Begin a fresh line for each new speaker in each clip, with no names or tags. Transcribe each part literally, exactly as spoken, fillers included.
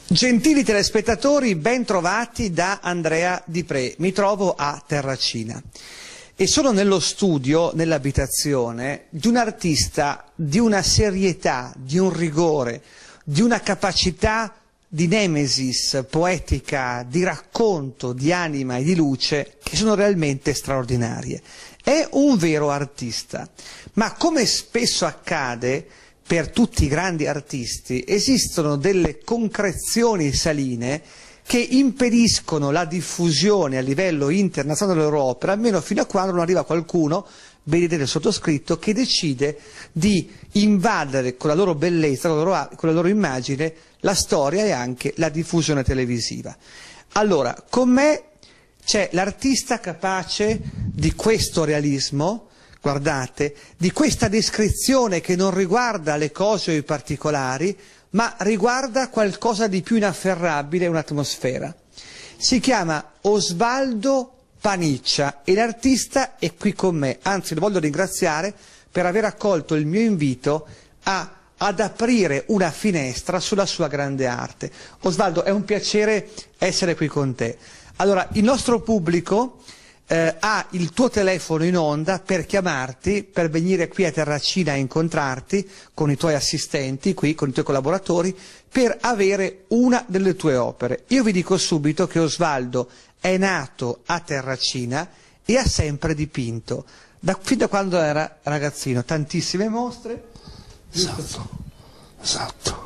Gentili telespettatori, ben trovati da Andrea Di Pre. Mi trovo a Terracina e sono nello studio, nell'abitazione, di un artista di una serietà, di un rigore, di una capacità di nemesis poetica, di racconto, di anima e di luce che sono realmente straordinarie. È un vero artista, ma come spesso accade per tutti i grandi artisti, esistono delle concrezioni saline che impediscono la diffusione a livello internazionale della loro opera, almeno fino a quando non arriva qualcuno, vedete il sottoscritto, che decide di invadere con la loro bellezza, con la loro, con la loro immagine, la storia e anche la diffusione televisiva. Allora, con me c'è l'artista capace di questo realismo, guardate, di questa descrizione che non riguarda le cose o i particolari, ma riguarda qualcosa di più inafferrabile, un'atmosfera. Si chiama Osvaldo Paniccia e l'artista è qui con me, anzi lo voglio ringraziare per aver accolto il mio invito a, ad aprire una finestra sulla sua grande arte. Osvaldo, è un piacere essere qui con te. Allora, il nostro pubblico Eh, ha il tuo telefono in onda per chiamarti, per venire qui a Terracina a incontrarti con i tuoi assistenti, qui con i tuoi collaboratori, per avere una delle tue opere. Io vi dico subito che Osvaldo è nato a Terracina e ha sempre dipinto, da, fin da quando era ragazzino, tantissime mostre.
Esatto, esatto.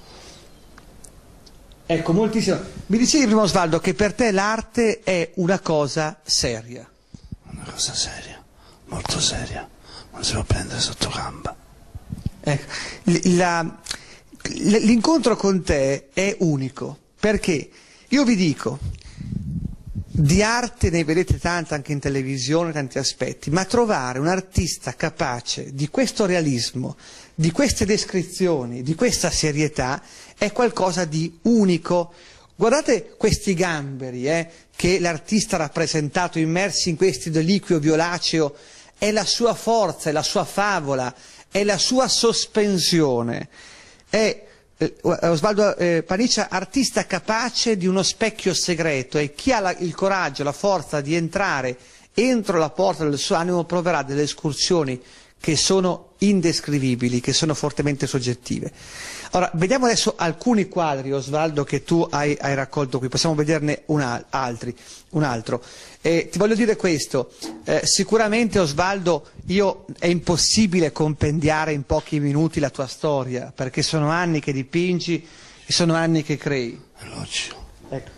Ecco, moltissimo. Mi dicevi prima, Osvaldo, che per te l'arte è una cosa seria.
Una cosa seria, molto seria, non si può prendere sotto gamba.
Ecco, l'incontro con te è unico, perché io vi dico, di arte ne vedete tanta anche in televisione, tanti aspetti, ma trovare un artista capace di questo realismo, di queste descrizioni, di questa serietà, è qualcosa di unico. Guardate questi gamberi eh, che l'artista ha rappresentato immersi in questo deliquio violaceo, è la sua forza, è la sua favola, è la sua sospensione. È eh, Osvaldo eh, Paniccia, artista capace di uno specchio segreto, e chi ha la, il coraggio, la forza di entrare entro la porta del suo animo proverà delle escursioni che sono indescrivibili, che sono fortemente soggettive. Ora, vediamo adesso alcuni quadri, Osvaldo, che tu hai, hai raccolto qui, possiamo vederne un, al altri, un altro. Eh, ti voglio dire questo, eh, sicuramente Osvaldo, io, è impossibile compendiare in pochi minuti la tua storia, perché sono anni che dipingi e sono anni che crei.
È logico.
Ecco,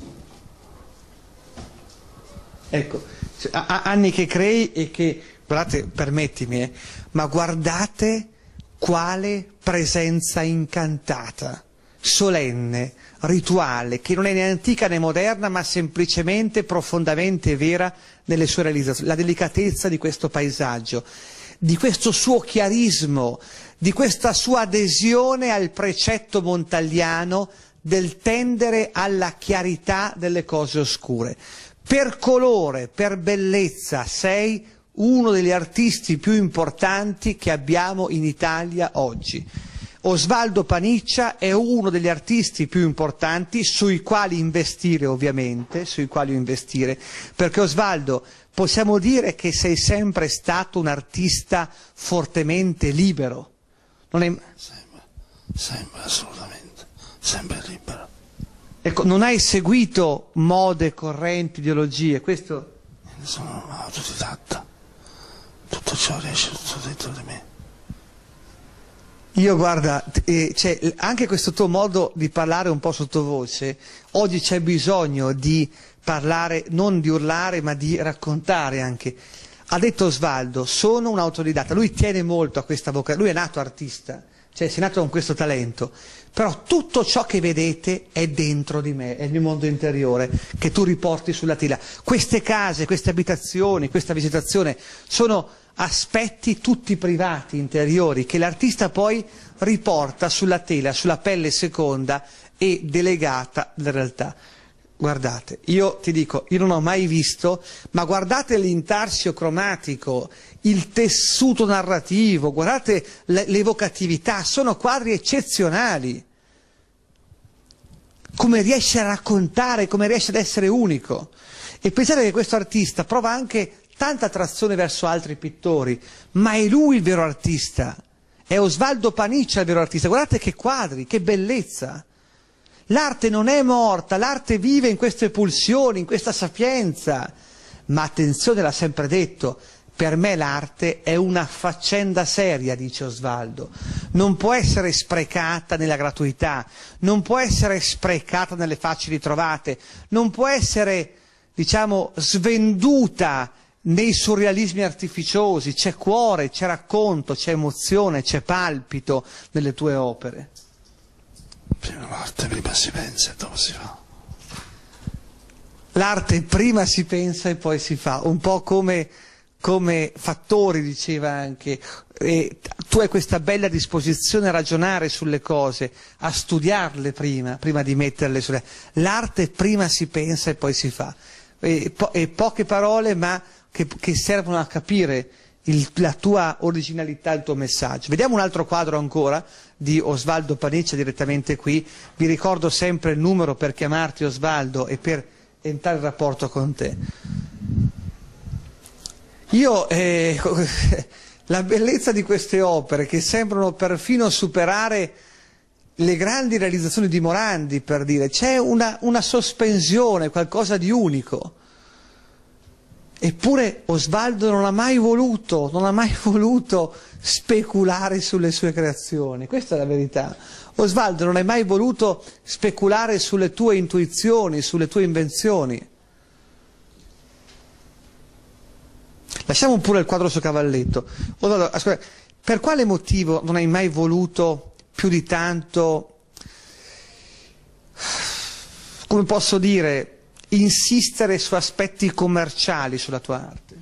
ecco. Anni che crei e che, guardate, permettimi, eh, ma guardate quale presenza incantata, solenne, rituale, che non è né antica né moderna, ma semplicemente profondamente vera nelle sue realizzazioni. La delicatezza di questo paesaggio, di questo suo chiarismo, di questa sua adesione al precetto montagliano del tendere alla chiarità delle cose oscure. Per colore, per bellezza, sei uno degli artisti più importanti che abbiamo in Italia oggi. Osvaldo Paniccia è uno degli artisti più importanti sui quali investire, ovviamente, sui quali investire, perché Osvaldo, possiamo dire che sei sempre stato un artista fortemente libero. Non è...
Sempre, sempre, assolutamente, sempre libero.
Ecco, non hai seguito mode, correnti, ideologie, questo...
Sono autodidatta. Tutto ciò riesce tutto dentro di me.
Io guarda, eh, cioè, anche questo tuo modo di parlare un po' sottovoce, oggi c'è bisogno di parlare, non di urlare, ma di raccontare anche. Ha detto Osvaldo, sono un autodidatta, lui tiene molto a questa vocazione, lui è nato artista, cioè si è nato con questo talento, però tutto ciò che vedete è dentro di me, è il mio mondo interiore che tu riporti sulla tela. Queste case, queste abitazioni, questa visitazione sono aspetti tutti privati, interiori, che l'artista poi riporta sulla tela, sulla pelle seconda e delegata della realtà. Guardate, io ti dico, io non ho mai visto, ma guardate l'intarsio cromatico, il tessuto narrativo, guardate l'evocatività, sono quadri eccezionali. come riesce a raccontare, come riesce ad essere unico. E pensate che questo artista prova anche tanta attrazione verso altri pittori, ma è lui il vero artista, è Osvaldo Paniccia il vero artista. Guardate che quadri, che bellezza! L'arte non è morta, l'arte vive in queste pulsioni, in questa sapienza. Ma attenzione, l'ha sempre detto, per me l'arte è una faccenda seria, dice Osvaldo. Non può essere sprecata nella gratuità, non può essere sprecata nelle facili trovate, non può essere, diciamo, svenduta nei surrealismi artificiosi. C'è cuore, c'è racconto, c'è emozione, c'è palpito nelle tue opere.
Prima l'arte, prima si pensa e dopo si fa.
L'arte prima si pensa e poi si fa, un po' come, come Fattori diceva anche, e tu hai questa bella disposizione a ragionare sulle cose, a studiarle prima, prima di metterle sulle... L'arte prima si pensa e poi si fa, e, po e poche parole ma che, che servono a capire il, la tua originalità, il tuo messaggio. Vediamo un altro quadro ancora di Osvaldo Paniccia direttamente qui. Vi ricordo sempre il numero per chiamarti, Osvaldo, e per entrare in rapporto con te. Io eh, la bellezza di queste opere, che sembrano perfino superare le grandi realizzazioni di Morandi, per dire, c'è una, una sospensione, qualcosa di unico. Eppure Osvaldo non ha mai voluto, non ha mai voluto speculare sulle sue creazioni, questa è la verità. Osvaldo non hai mai voluto speculare sulle tue intuizioni, sulle tue invenzioni. Lasciamo pure il quadro su cavalletto. Osvaldo, ascolta, per quale motivo non hai mai voluto più di tanto, come posso dire, insistere su aspetti commerciali sulla tua arte?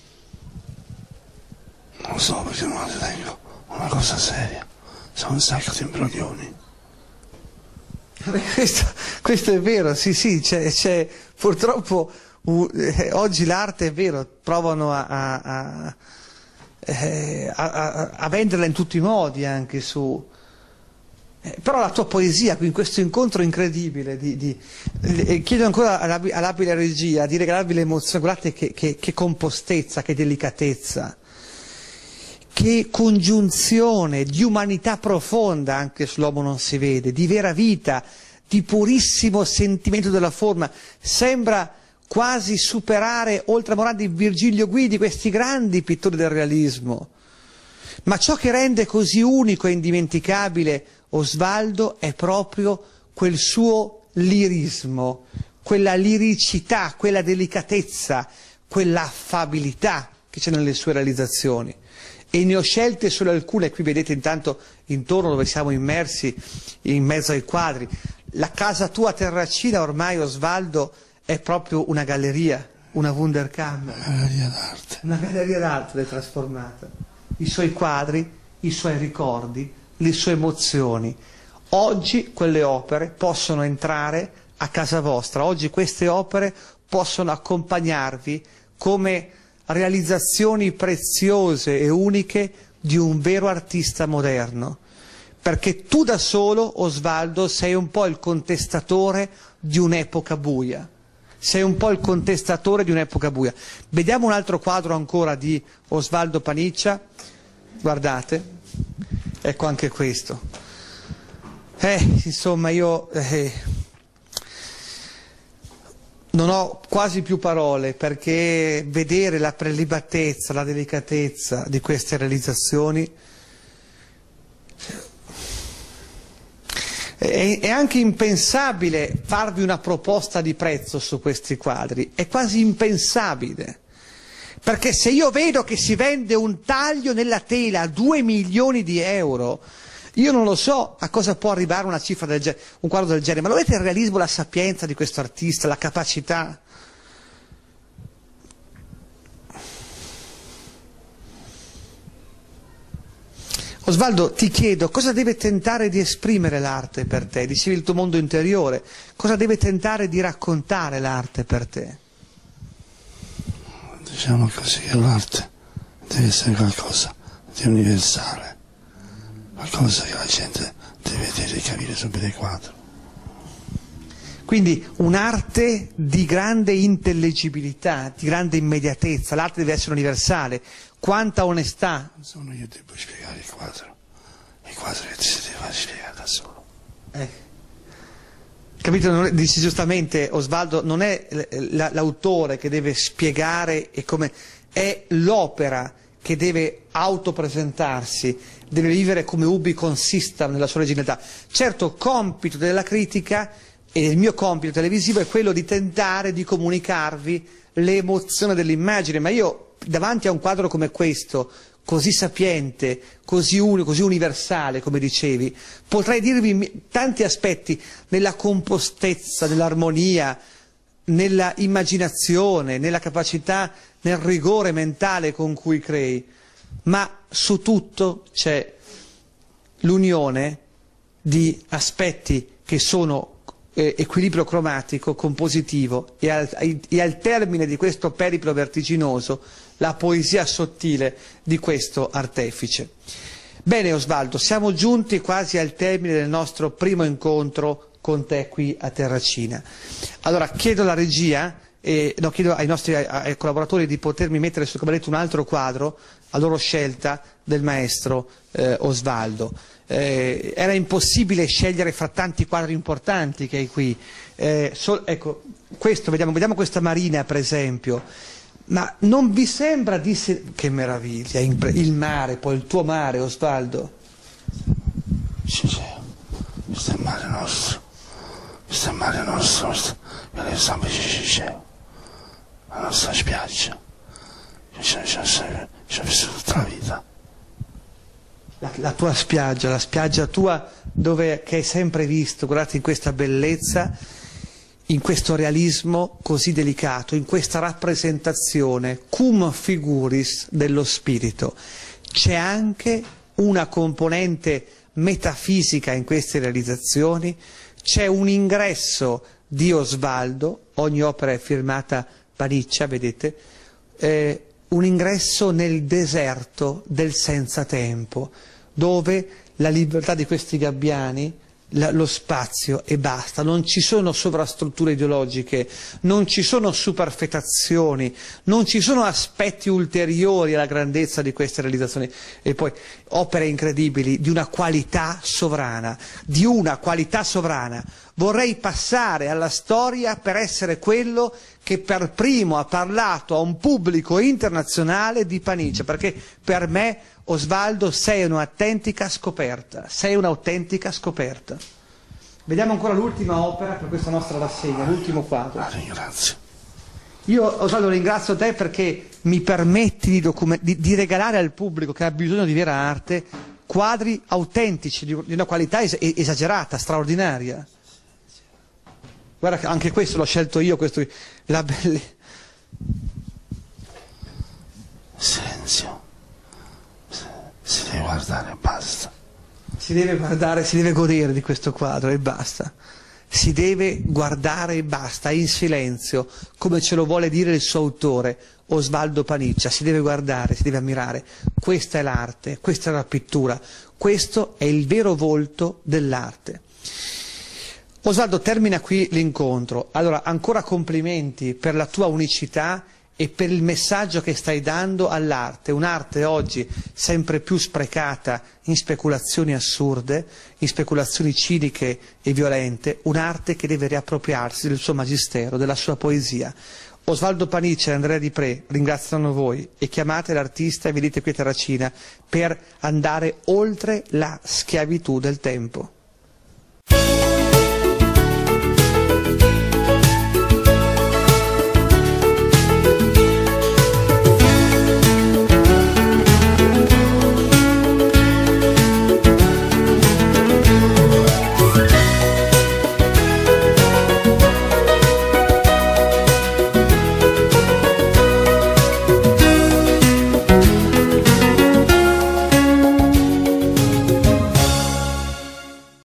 Non lo so, perché non la ritengo una cosa seria. Sono un sacco di imbroglioni.
Questo, questo è vero, sì, sì, c'è, purtroppo uh, eh, oggi l'arte, è vero, provano a, a, a, eh, a, a venderla in tutti i modi, anche su... Eh, però la tua poesia, in questo incontro incredibile, di, di, eh, chiedo ancora all'abile regia di regalarvi l'emozione, guardate che, che, che compostezza, che delicatezza, che congiunzione di umanità profonda, anche se l'uomo non si vede, di vera vita, di purissimo sentimento della forma. Sembra quasi superare, oltre a Morandi, Virgilio Guidi, questi grandi pittori del realismo. Ma ciò che rende così unico e indimenticabile Osvaldo è proprio quel suo lirismo, quella liricità, quella delicatezza, quella affabilità che c'è nelle sue realizzazioni. E ne ho scelte solo alcune, qui vedete intanto intorno dove siamo immersi in mezzo ai quadri. La casa tua a Terracina ormai, Osvaldo, è proprio una galleria, una Wunderkammer.
Una galleria d'arte.
Una galleria d'arte l'hai trasformata. I suoi quadri, i suoi ricordi, le sue emozioni. Oggi quelle opere possono entrare a casa vostra, oggi queste opere possono accompagnarvi come realizzazioni preziose e uniche di un vero artista moderno, perché tu da solo, Osvaldo, sei un po' il contestatore di un'epoca buia, sei un po' il contestatore di un'epoca buia. Vediamo un altro quadro ancora di Osvaldo Paniccia, guardate, ecco anche questo. Eh, insomma, io eh, non ho quasi più parole, perché vedere la prelibatezza, la delicatezza di queste realizzazioni è, è anche impensabile farvi una proposta di prezzo su questi quadri, è quasi impensabile, perché se io vedo che si vende un taglio nella tela a due milioni di euro, io non lo so a cosa può arrivare una cifra del genere, un quadro del genere, ma lo vedete il realismo, la sapienza di questo artista, la capacità? Osvaldo, ti chiedo, cosa deve tentare di esprimere l'arte per te? Dicevi il tuo mondo interiore, cosa deve tentare di raccontare l'arte per te?
Diciamo così che l'arte deve essere qualcosa di universale, qualcosa che la gente deve vedere e capire subito il quadro.
Quindi un'arte di grande intellegibilità, di grande immediatezza, l'arte deve essere universale. Quanta onestà.
Non sono io che devo spiegare il quadro, il quadro che ti si deve fare spiegare da solo.
Eh. Capito? Non è, dici giustamente Osvaldo, non è l'autore che deve spiegare e come, è l'opera che deve autopresentarsi, deve vivere come ubi consistam nella sua originalità. Certo, compito della critica e il mio compito televisivo è quello di tentare di comunicarvi l'emozione dell'immagine, ma io davanti a un quadro come questo, così sapiente, così unico, così universale, come dicevi, potrei dirvi tanti aspetti nella compostezza, nell'armonia, nella immaginazione, nella capacità, nel rigore mentale con cui crei, ma su tutto c'è l'unione di aspetti che sono eh, equilibrio cromatico, compositivo e al, e al termine di questo periplo vertiginoso la poesia sottile di questo artefice. Bene Osvaldo, siamo giunti quasi al termine del nostro primo incontro con te qui a Terracina. Allora chiedo alla regia, eh, no, chiedo ai nostri ai, ai collaboratori di potermi mettere sul cabaretto un altro quadro a loro scelta del maestro eh, Osvaldo. Eh, era impossibile scegliere fra tanti quadri importanti che hai qui. Eh, so, ecco, questo, vediamo, vediamo questa Marina per esempio. Ma non vi sembra di se... Che meraviglia, il mare, poi il tuo mare, Osvaldo.
Sì, sì, questo è il mare nostro, questo è il mare nostro, questo è sempre c'è, la nostra spiaggia, ci ho vissuto tutta la vita.
La, la tua spiaggia, la spiaggia tua dove, che hai sempre visto, guardate in questa bellezza, in questo realismo così delicato, in questa rappresentazione cum figuris dello spirito. C'è anche una componente metafisica in queste realizzazioni, c'è un ingresso di Osvaldo, ogni opera è firmata Paniccia, vedete, eh, un ingresso nel deserto del senza tempo, dove la libertà di questi gabbiani, la, lo spazio e basta, non ci sono sovrastrutture ideologiche, non ci sono superfetazioni, non ci sono aspetti ulteriori alla grandezza di queste realizzazioni, e poi opere incredibili di una qualità sovrana, di una qualità sovrana. Vorrei passare alla storia per essere quello che per primo ha parlato a un pubblico internazionale di Paniccia, perché per me Osvaldo sei un'autentica scoperta, sei un'autentica scoperta. Vediamo ancora l'ultima opera per questa nostra rassegna, l'ultimo quadro.
Ah, ringrazio.
Io Osvaldo ringrazio te perché mi permetti di, di, di regalare al pubblico che ha bisogno di vera arte quadri autentici, di, di una qualità es esagerata, straordinaria. Guarda che anche questo l'ho scelto io, questo, la belle...
Silenzio. Si deve guardare e basta.
Si deve guardare, si deve godere di questo quadro e basta. Si deve guardare e basta, in silenzio, come ce lo vuole dire il suo autore, Osvaldo Paniccia. Si deve guardare, si deve ammirare. Questa è l'arte, questa è la pittura, questo è il vero volto dell'arte. Osvaldo, termina qui l'incontro. Allora, ancora complimenti per la tua unicità e per il messaggio che stai dando all'arte, un'arte oggi sempre più sprecata in speculazioni assurde, in speculazioni ciniche e violente, un'arte che deve riappropriarsi del suo magistero, della sua poesia. Osvaldo Paniccia e Andrea Di Pre ringraziano voi e chiamate l'artista e venite qui a Terracina per andare oltre la schiavitù del tempo.